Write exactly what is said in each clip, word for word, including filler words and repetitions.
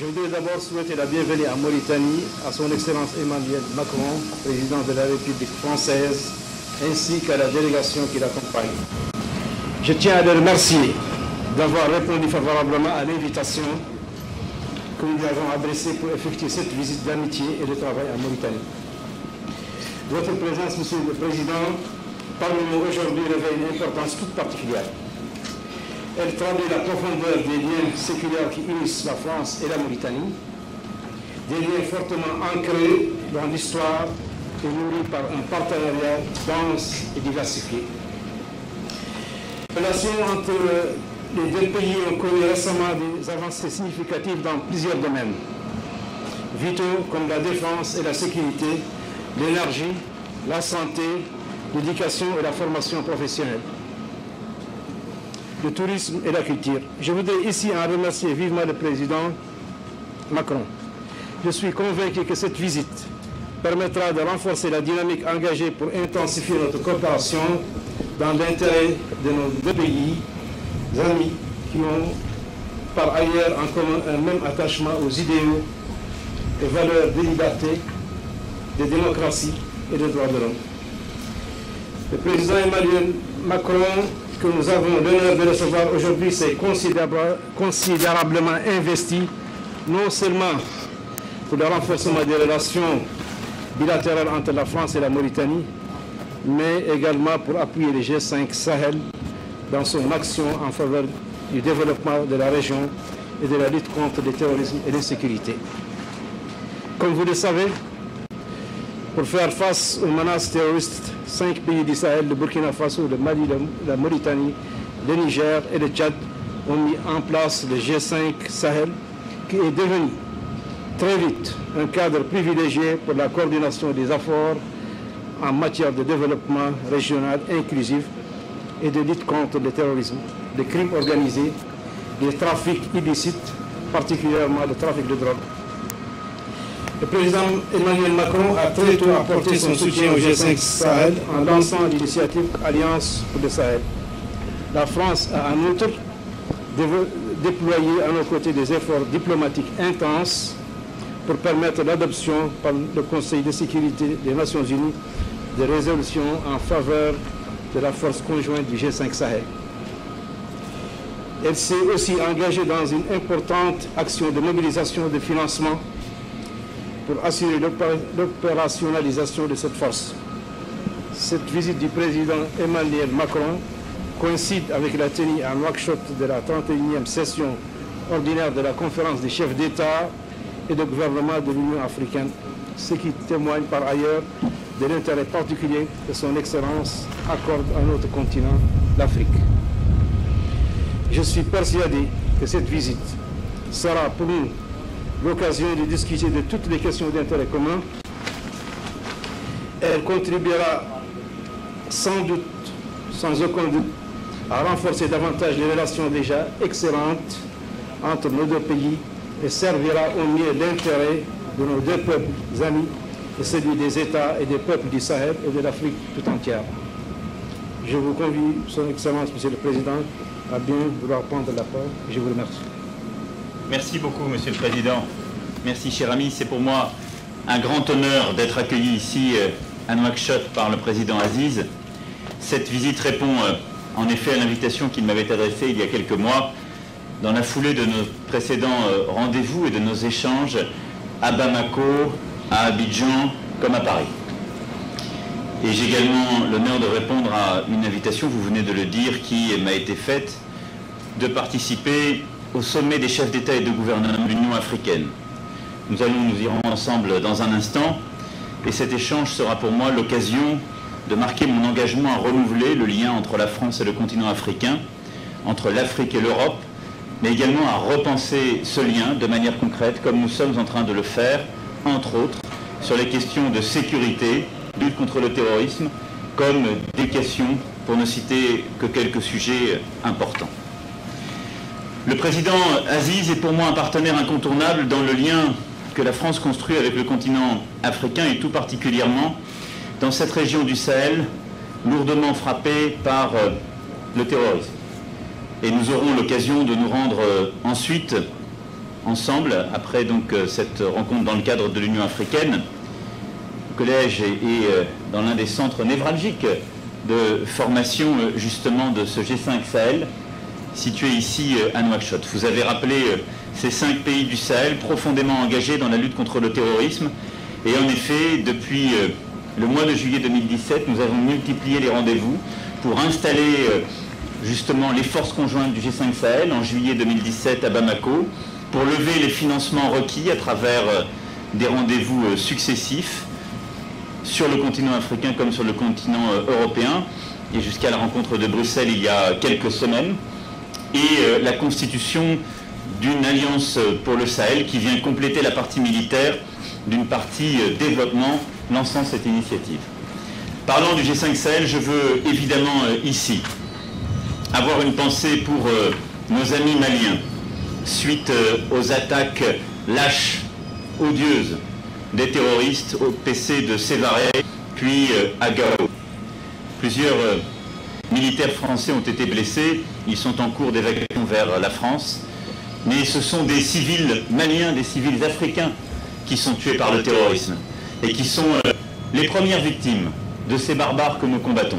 Je voudrais d'abord souhaiter la bienvenue en Mauritanie à son Excellence Emmanuel Macron, président de la République française, ainsi qu'à la délégation qui l'accompagne. Je tiens à les remercier d'avoir répondu favorablement à l'invitation que nous lui avons adressée pour effectuer cette visite d'amitié et de travail en Mauritanie. Votre présence, Monsieur le Président, parmi nous aujourd'hui revêt une importance toute particulière. Elle traduit la profondeur des liens séculaires qui unissent la France et la Mauritanie, des liens fortement ancrés dans l'histoire et nourris par un partenariat dense et diversifié. Les relations entre les deux pays ont connu récemment des avancées significatives dans plusieurs domaines, vitaux comme la défense et la sécurité, l'énergie, la santé, l'éducation et la formation professionnelle, le tourisme et la culture. Je voudrais ici en remercier vivement le président Macron. Je suis convaincu que cette visite permettra de renforcer la dynamique engagée pour intensifier notre coopération dans l'intérêt de nos deux pays, amis qui ont par ailleurs en commun un même attachement aux idéaux et valeurs de liberté, de démocratie et de droits de l'homme. Le président Emmanuel Macron, que nous avons l'honneur de recevoir aujourd'hui, s'est considérablement investi, non seulement pour le renforcement des relations bilatérales entre la France et la Mauritanie, mais également pour appuyer le G cinq Sahel dans son action en faveur du développement de la région et de la lutte contre le terrorisme et l'insécurité. Comme vous le savez, pour faire face aux menaces terroristes, cinq pays du Sahel, le Burkina Faso, le Mali, la Mauritanie, le Niger et le Tchad, ont mis en place le G cinq Sahel, qui est devenu très vite un cadre privilégié pour la coordination des efforts en matière de développement régional inclusif et de lutte contre le terrorisme, le crime organisé, les trafics illicites, particulièrement le trafic de drogue. Le président Emmanuel Macron a très tôt apporté son soutien au G cinq Sahel en lançant l'initiative Alliance pour le Sahel. La France a en outre déployé à nos côtés des efforts diplomatiques intenses pour permettre l'adoption par le Conseil de sécurité des Nations Unies de résolutions en faveur de la force conjointe du G cinq Sahel. Elle s'est aussi engagée dans une importante action de mobilisation de financement pour assurer l'opérationnalisation de cette force. Cette visite du président Emmanuel Macron coïncide avec la tenue à Nouakchott de la trente et unième session ordinaire de la conférence des chefs d'État et de gouvernement de l'Union africaine, ce qui témoigne par ailleurs de l'intérêt particulier que son Excellence accorde à notre continent, l'Afrique. Je suis persuadé que cette visite sera pour nous l'occasion de discuter de toutes les questions d'intérêt commun. Elle contribuera sans doute, sans aucun doute, à renforcer davantage les relations déjà excellentes entre nos deux pays et servira au mieux l'intérêt de nos deux peuples amis et celui des États et des peuples du Sahel et de l'Afrique tout entière. Je vous convie, Son Excellence, Monsieur le Président, à bien vouloir prendre la parole. Je vous remercie. Merci beaucoup, Monsieur le Président. Merci, cher ami. C'est pour moi un grand honneur d'être accueilli ici à Nouakchott par le Président Aziz. Cette visite répond en effet à l'invitation qu'il m'avait adressée il y a quelques mois dans la foulée de nos précédents rendez-vous et de nos échanges à Bamako, à Abidjan, comme à Paris. Et j'ai également l'honneur de répondre à une invitation, vous venez de le dire, qui m'a été faite de participer au sommet des chefs d'État et de gouvernement de l'Union africaine. Nous allons nous y rendre ensemble dans un instant, et cet échange sera pour moi l'occasion de marquer mon engagement à renouveler le lien entre la France et le continent africain, entre l'Afrique et l'Europe, mais également à repenser ce lien de manière concrète, comme nous sommes en train de le faire, entre autres, sur les questions de sécurité, lutte contre le terrorisme, comme des questions, pour ne citer que quelques sujets importants. Le président Aziz est pour moi un partenaire incontournable dans le lien que la France construit avec le continent africain et tout particulièrement dans cette région du Sahel lourdement frappée par le terrorisme. Et nous aurons l'occasion de nous rendre ensuite ensemble, après donc cette rencontre dans le cadre de l'Union africaine. Le collège est dans l'un des centres névralgiques de formation justement de ce G cinq Sahel, situé ici à Nouakchott. Vous avez rappelé ces cinq pays du Sahel profondément engagés dans la lutte contre le terrorisme. Et en effet, depuis le mois de juillet deux mille dix-sept, nous avons multiplié les rendez-vous pour installer justement les forces conjointes du G cinq Sahel en juillet deux mille dix-sept à Bamako, pour lever les financements requis à travers des rendez-vous successifs sur le continent africain comme sur le continent européen, et jusqu'à la rencontre de Bruxelles il y a quelques semaines, et la constitution d'une alliance pour le Sahel qui vient compléter la partie militaire d'une partie développement lançant cette initiative. Parlant du G cinq Sahel, je veux évidemment ici avoir une pensée pour nos amis maliens, suite aux attaques lâches, odieuses, des terroristes au P C de Sévaré, puis à Gao. Plusieurs militaires français ont été blessés, ils sont en cours d'évacuation vers la France, mais ce sont des civils maliens, des civils africains qui sont tués par le terrorisme et qui sont les premières victimes de ces barbares que nous combattons.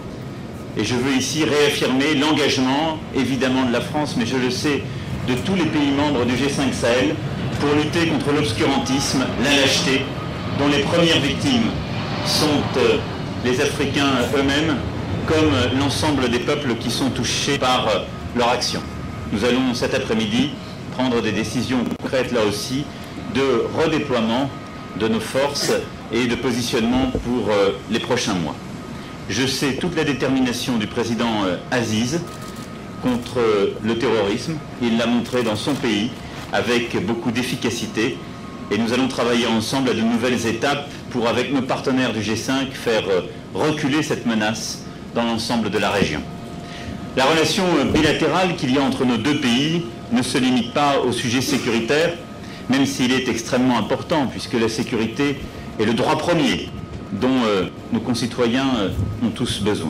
Et je veux ici réaffirmer l'engagement, évidemment de la France, mais je le sais, de tous les pays membres du G cinq Sahel, pour lutter contre l'obscurantisme, la lâcheté, dont les premières victimes sont euh, les Africains eux-mêmes, comme l'ensemble des peuples qui sont touchés par euh, leur action. Nous allons cet après-midi prendre des décisions concrètes là aussi de redéploiement de nos forces et de positionnement pour euh, les prochains mois. Je sais toute la détermination du président euh, Aziz contre euh, le terrorisme. Il l'a montré dans son pays avec beaucoup d'efficacité, et nous allons travailler ensemble à de nouvelles étapes pour, avec nos partenaires du G cinq, faire reculer cette menace dans l'ensemble de la région. La relation bilatérale qu'il y a entre nos deux pays ne se limite pas au sujet sécuritaire, même s'il est extrêmement important, puisque la sécurité est le droit premier dont euh, nos concitoyens euh, ont tous besoin.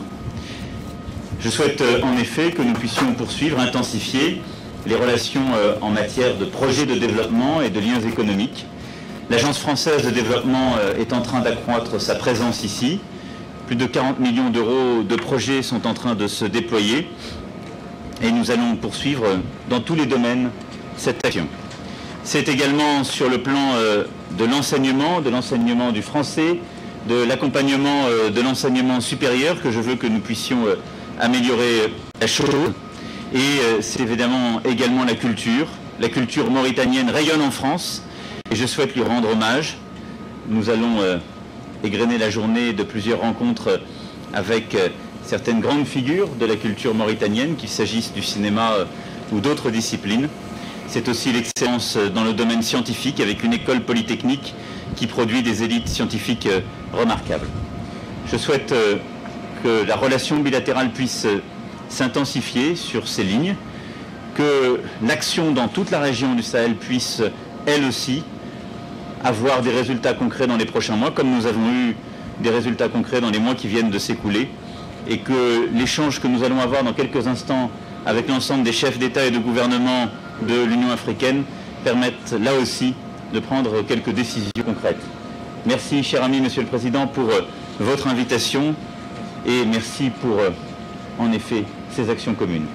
Je souhaite euh, en effet que nous puissions poursuivre, intensifier les relations euh, en matière de projets de développement et de liens économiques. L'Agence française de développement euh, est en train d'accroître sa présence ici. Plus de quarante millions d'euros de projets sont en train de se déployer, et nous allons poursuivre dans tous les domaines cette action. C'est également sur le plan euh, de l'enseignement, de l'enseignement du français, de l'accompagnement euh, de l'enseignement supérieur que je veux que nous puissions euh, améliorer la chose. Et euh, c'est évidemment également la culture. La culture mauritanienne rayonne en France et je souhaite lui rendre hommage. Nous allons euh, égrener la journée de plusieurs rencontres avec euh, certaines grandes figures de la culture mauritanienne, qu'il s'agisse du cinéma euh, ou d'autres disciplines. C'est aussi l'excellence dans le domaine scientifique avec une école polytechnique qui produit des élites scientifiques euh, remarquables. Je souhaite euh, que la relation bilatérale puisse euh, s'intensifier sur ces lignes, que l'action dans toute la région du Sahel puisse, elle aussi, avoir des résultats concrets dans les prochains mois, comme nous avons eu des résultats concrets dans les mois qui viennent de s'écouler, et que l'échange que nous allons avoir dans quelques instants avec l'ensemble des chefs d'État et de gouvernement de l'Union africaine permette là aussi de prendre quelques décisions concrètes. Merci, cher ami, Monsieur le Président, pour votre invitation, et merci pour, en effet, ces actions communes.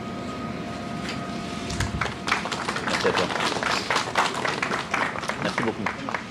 Merci à toi. Merci beaucoup.